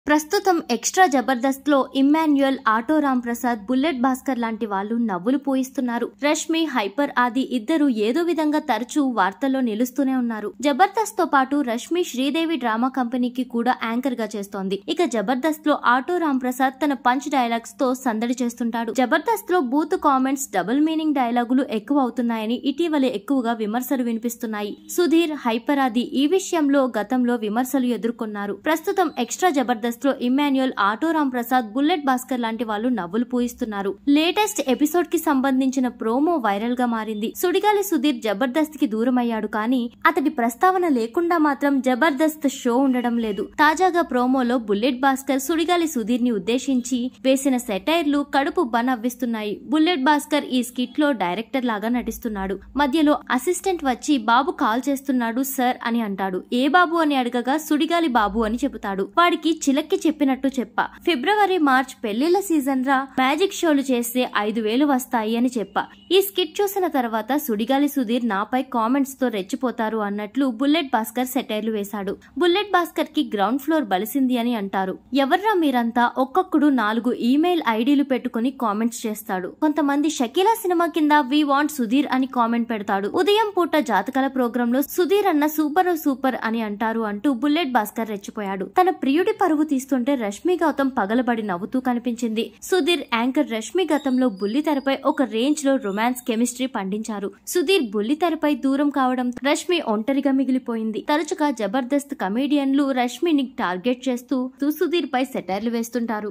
ప్రస్తుతం ఎక్స్ట్రా జబర్దస్త్ లో Emmanuel, auto Ramprasad, bullet Bhaskar లాంటి వాళ్ళు నవ్వులు పోయిస్తున్నారు. రష్మి, హైపర్ ఆది ఇద్దరు ఏదో విధంగా తరచూ వార్తల్లో నిలుస్తూనే ఉన్నారు. జబర్దస్త్ తో పాటు రష్మి శ్రీదేవి డ్రామా కంపెనీకి కూడా యాంకర్ గా చేస్తోంది. ఇక జబర్దస్త్ లో ఆటో రాంప్రసాద్ తన పంచ్ డైలాగ్స్ తో సందడి చేస్తుంటాడు. జబర్దస్త్ లో బూత్ కామెంట్స్, డబుల్ మీనింగ్ డైలాగులు ఎక్కువ అవుతున్నాయని ఇటీవలే ఎక్కువగా విమర్శలు వినిపిస్తున్నాయి. సుధీర్, హైపర్ ఆది ఈ విషయంలో గతంలో విమర్శలు ఎదుర్కొన్నారు. ప్రస్తుతం ఎక్స్ట్రా జబర్దస్త్ లో Emmanuel, auto Ramprasad, bullet Bhaskar లాంటి వాళ్ళు నవ్వులు పూయిస్తున్నారు. లేటెస్ట్ ఎపిసోడ్ కి సంబంధించిన ప్రోమో వైరల్ గా మారింది. సుడిగాలి సుధీర్ జబర్దస్త్ కి దూరం అయ్యాడు, కానీ అతడి ప్రస్తావన లేకుండా మాత్రం జబర్దస్త్ షో ఉండడం లేదు. తాజాగా ప్రోమోలో బుల్లెట్ భాస్కర్ సుడిగాలి సుధీర్ ని ఉద్దేశించి వేసిన సెటైర్లు కడుపు నవ్విస్తున్నాయి. బుల్లెట్ భాస్కర్ ఈ స్కిట్ లో డైరెక్టర్ లాగా నటిస్తున్నాడు. మధ్యలో అసిస్టెంట్ వచ్చి బాబు కాల్ చేస్తున్నాడు సార్ అని అంటాడు. ఏ బాబు అని అడగగా సుడిగాలి బాబు అని చెబుతాడు. వాడికి చిలక్కి చెప్పినట్టు చెప్పా. ఫిబ్రవరి, మార్చ్ పెళ్లిళ్ల సీజన్ రా, మ్యాజిక్ షోలు చేస్తే 5,000 వస్తాయి అని చెప్పా. ఈ స్కిట్ చూసిన తర్వాత సుడిగాలి సుధీర్ నాపై కామెంట్స్ తో రెచ్చిపోతారు అన్నట్లు బుల్లెట్ భాస్కర్ సెటైర్లు వేశాడు. బుల్లెట్ భాస్కర్ కి గ్రౌండ్ ఫ్లోర్ బలిసింది అని అంటారు. ఎవర్రా మీరంతా? ఒక్కొక్కడు 4 ఈమెయిల్ ఐడీలు పెట్టుకుని కామెంట్స్ చేస్తాడు. కొంతమంది షకీలా సినిమా కింద వి వాంట్ సుధీర్ అని కామెంట్ పెడతాడు. ఉదయం పూట జాతకాల ప్రోగ్రామ్ లో సుధీర్ అన్న సూపర్ అని అంటారు అంటూ బుల్లెట్ భాస్కర్ రెచ్చిపోయాడు. తన ప్రియుడి పరువు తీస్తుంటే రష్మి గౌతమ్ పగలబడి నవ్వుతూ కనిపించింది. సుధీర్, యాంకర్ రష్మి గతంలో బుల్లితెరపై ఒక రేంజ్ లో రొమాన్స్ కెమిస్ట్రీ పండించారు. సుధీర్ బుల్లితెరపై దూరం కావడం రష్మి ఒంటరిగా మిగిలిపోయింది. తరచుగా జబర్దస్త్ కమేడియన్లు రష్మిని టార్గెట్ చేస్తూ సుధీర్ పై సెటైర్లు వేస్తుంటారు.